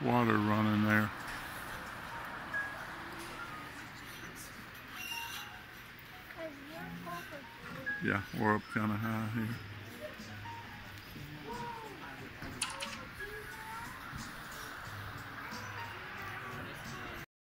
water running there. Yeah, we're up kind of high here.